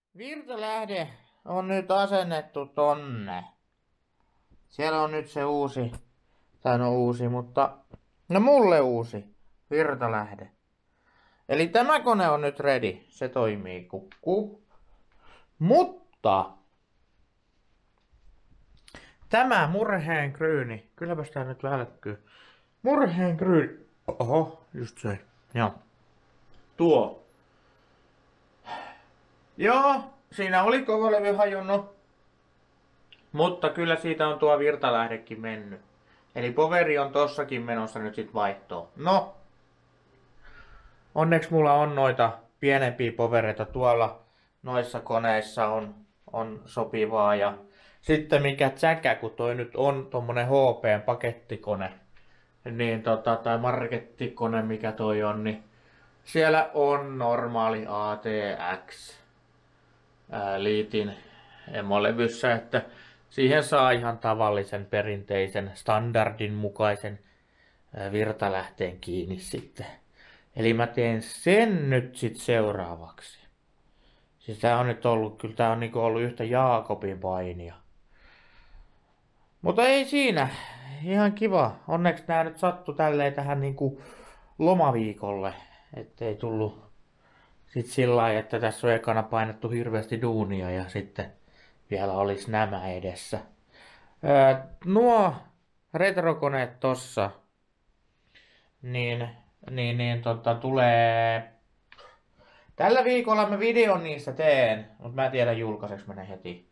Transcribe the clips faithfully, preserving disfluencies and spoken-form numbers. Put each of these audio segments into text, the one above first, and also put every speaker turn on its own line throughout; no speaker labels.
Virtalähde on nyt asennettu tonne. Siellä on nyt se uusi, tai no uusi, mutta no mulle uusi virtalähde. Eli tämä kone on nyt ready. Se toimii kukku. Mutta tämä murheen kryyni, kylläpäs tää nyt välkkyy. Murheen kryyni. Oho, just se. Joo. Tuo. Joo, siinä oli kovalevy hajunnut. Mutta kyllä siitä on tuo virtalähdekin mennyt. Eli poveri on tossakin menossa nyt sit vaihtoon. No. Onneksi mulla on noita pienempiä povereita tuolla noissa koneissa on, on sopivaa. Ja sitten mikä tsäkä, kun toi nyt on tommonen H P:n pakettikone. Niin tota, tai markettikone mikä toi on, niin siellä on normaali A T X ää, liitin emolevyssä, että siihen saa ihan tavallisen perinteisen standardin mukaisen ää, virtalähteen kiinni sitten. Eli mä teen sen nyt sit seuraavaksi. Siis tää on nyt ollut, kyllä tää on niinku ollut yhtä Jaakobin painia. Mutta ei siinä. Ihan kiva. Onneksi tää nyt sattui tälleen tähän niinku lomaviikolle. Ettei tullut sit sillä lailla, että tässä on ekana painettu hirveästi duunia ja sitten vielä olisi nämä edessä. Öö, nuo retrokoneet tossa, niin, niin, niin tota, tulee... Tällä viikolla mä videon niistä teen, mutta mä en tiedä julkaiseks mä ne heti.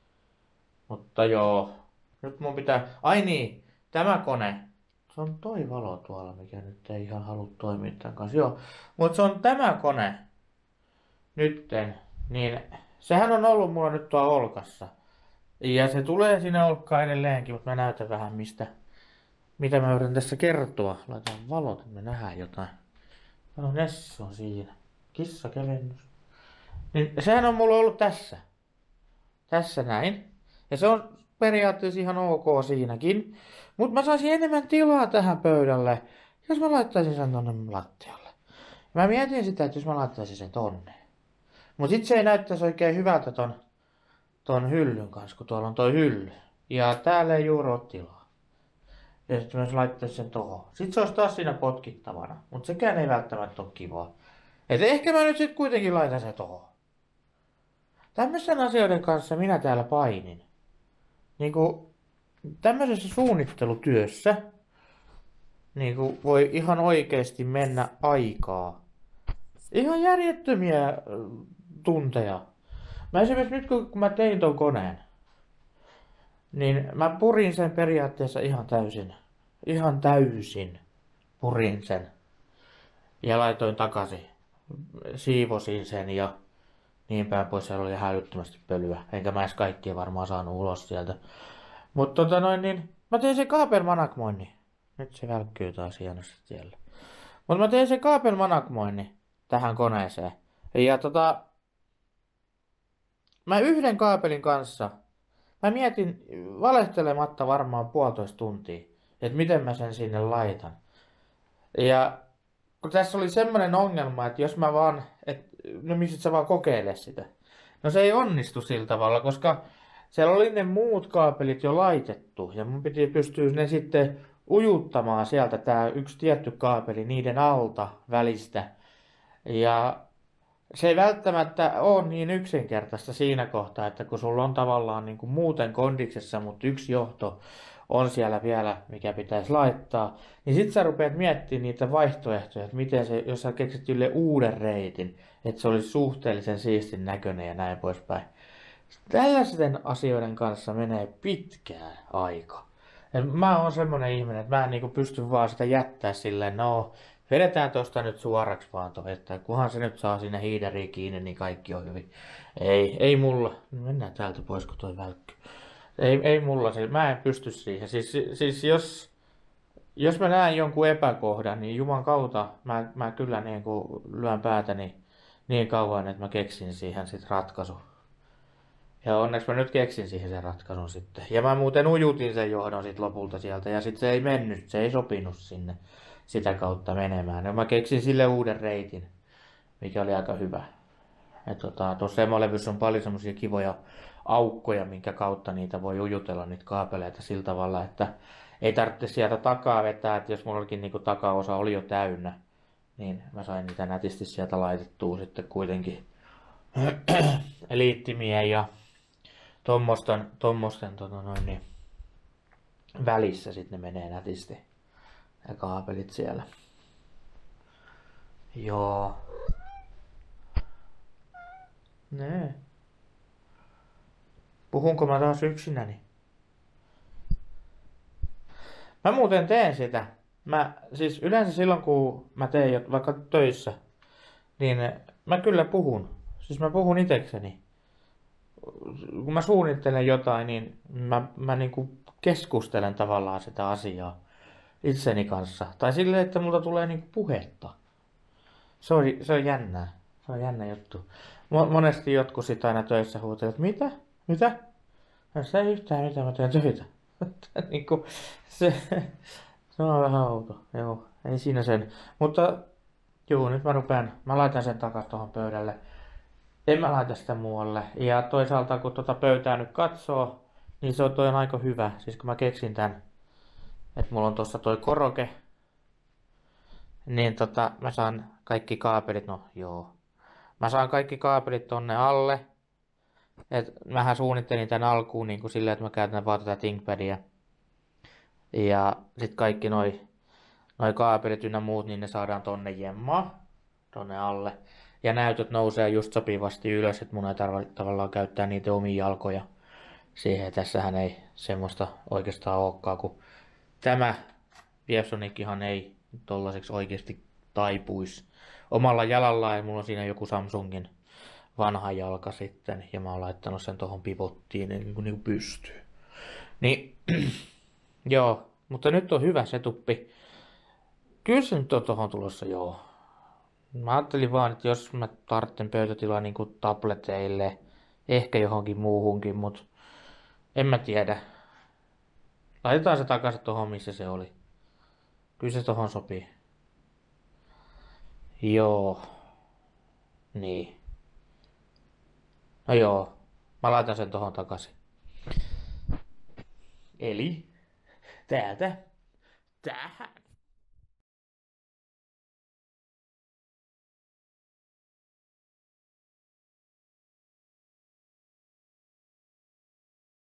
Mutta joo, nyt mun pitää... Ai niin, tämä kone. Se on toi valo tuolla, mikä nyt ei ihan halua toimia tämän kanssa. Joo, mutta se on tämä kone. Nytten. Niin, sehän on ollut mulla nyt tuolla olkassa. Ja se tulee sinne olkkaan edelleenkin, mutta mä näytän vähän mistä, mitä mä yritän tässä kertoa. Laitan valot, että me nähdään jotain. No Ness on siinä. Kissakevennys. Niin sehän on mulla ollut tässä. Tässä näin. Ja se on periaatteessa ihan ok siinäkin. Mutta mä saisin enemmän tilaa tähän pöydälle, jos mä laittaisin sen tonne lattialle. Mä mietin sitä, että jos mä laittaisin sen tonne. Mut sit se ei näyttäisi oikein hyvältä ton, ton hyllyn kanssa, kun tuolla on toi hylly. Ja täällä ei juuri ole tilaa. Ja sit mä laittaisin sen tohon. Sit se olisi taas siinä potkittavana. Mut sekään ei välttämättä ole kivaa. Et ehkä mä nyt sit kuitenkin laitan sen tohon. Tämmöisten asioiden kanssa minä täällä painin. Niinku tämmöisessä suunnittelutyössä niinku voi ihan oikeesti mennä aikaa. Ihan järjettömiä tunteja. Mä esimerkiksi nyt kun mä tein ton koneen, niin mä purin sen periaatteessa ihan täysin. Ihan täysin purin sen. Ja laitoin takaisin. Siivosin sen ja niin päin pois. Siellä oli ihan älyttömästi pölyä. Enkä mä edes kaikkia varmaan saanut ulos sieltä. Mutta tota noin niin, mä tein sen kaapelmanakmoinnin. Nyt se välkkyy taas hienosti siellä. Mutta mä tein sen kaapelmanakmoinnin tähän koneeseen. Ja tota, mä yhden kaapelin kanssa, mä mietin valehtelematta varmaan puolitoista tuntia, että miten mä sen sinne laitan. Ja kun tässä oli semmoinen ongelma, että jos mä vaan, että no missä sä vaan kokeile sitä. No se ei onnistu sillä tavalla, koska siellä oli ne muut kaapelit jo laitettu ja mun piti pystyä ne sitten ujuttamaan sieltä tää yksi tietty kaapeli niiden alta välistä. Ja se ei välttämättä ole niin yksinkertaista siinä kohtaa, että kun sulla on tavallaan niin kuin muuten kondiksessa, mutta yksi johto on siellä vielä, mikä pitäisi laittaa, niin sit sä rupeat miettimään niitä vaihtoehtoja, että miten se, jos sä keksit ylle uuden reitin, että se olisi suhteellisen siistin näköinen ja näin poispäin. Tällaisten asioiden kanssa menee pitkään aika. Ja mä oon semmonen ihminen, että mä en niinku pysty vaan sitä jättää silleen, no vedetään tosta nyt suoraksi vaan toi, että kunhan se nyt saa sinne hiidariin kiinni, niin kaikki on hyvin. Ei, ei mulla. Mennään täältä pois, kun toi välkkyy. Ei, ei mulla, siis mä en pysty siihen. Siis, siis jos, jos mä näen jonkun epäkohdan, niin juman kautta mä, mä kyllä niin kuin lyön päätäni niin kauan, että mä keksin siihen sit ratkaisu. Ja onneksi mä nyt keksin siihen sen ratkaisun sitten. Ja mä muuten ujutin sen johdon sit lopulta sieltä ja sit se ei mennyt, se ei sopinut sinne sitä kautta menemään. Ja mä keksin sille uuden reitin, mikä oli aika hyvä. Et tota, tuossa emolevyssä on paljon semmoisia kivoja aukkoja, minkä kautta niitä voi ujutella niitä kaapeleita sillä tavalla, että ei tarvitse sieltä takaa vetää, että jos mullakin niinku takaosa oli jo täynnä, niin mä sain niitä nätisti sieltä laitettua sitten kuitenkin liittimien ja tommosten, tommosten tota noin, niin välissä sitten ne menee nätisti ja kaapelit siellä. Joo. Nee. Puhunko mä taas yksinäni? Mä muuten teen sitä. Mä siis yleensä silloin kun mä teen vaikka töissä, niin mä kyllä puhun. Siis mä puhun itekseni. Kun mä suunnittelen jotain, niin mä, mä niinku keskustelen tavallaan sitä asiaa itseni kanssa. Tai silleen, että multa tulee niinku puhetta. Se on, se on jännää. Se on jännä juttu. Monesti jotkut sit aina töissä huutelevat, että mitä? Mitä? No se ei yhtään mitään, mä teen töitä. niinku, se, se on vähän outo. Joo, ei siinä sen. Mutta juu, nyt mä rupean, mä laitan sen takas tuohon pöydälle. En mä laita sitä muualle. Ja toisaalta kun tuota pöytää nyt katsoo, niin se on toi on aika hyvä. Siis kun mä keksin tän, että mulla on tuossa toi koroke, niin tota mä saan kaikki kaapelit, no joo. Mä saan kaikki kaapelit tonne alle. Et mähän suunnittelin tän alkuun niin kuin silleen, että mä käytän vaan tätä ThinkPadia. Ja sit kaikki noi, noi kaapelit ynnä muut, niin ne saadaan tonne jemmaan, tonne alle. Ja näytöt nousee just sopivasti ylös, että mun ei tarvitse tavallaan käyttää niitä omia jalkoja siihen. Tässähän ei semmoista oikeastaan olekaan, kun tämä Viewsonichan ei tollaiseksi oikeasti taipuisi omalla jalallaan. Ja mulla on siinä joku Samsungin vanha jalka sitten, ja mä oon laittanut sen tohon pivottiin, niin kuin, niin kuin pystyy. Niin, joo, mutta nyt on hyvä setuppi. Kyllä se nyt on tohon tulossa, joo. Mä ajattelin vaan, että jos mä tarvitsen pöytätilaa niin kuin tableteille, ehkä johonkin muuhunkin, mutta en mä tiedä. Laitetaan se takaisin tohon, missä se oli. Kyllä se tohon sopii. Joo. Niin. No joo. Mä laitan sen tohon takaisin. Eli täältä tähän.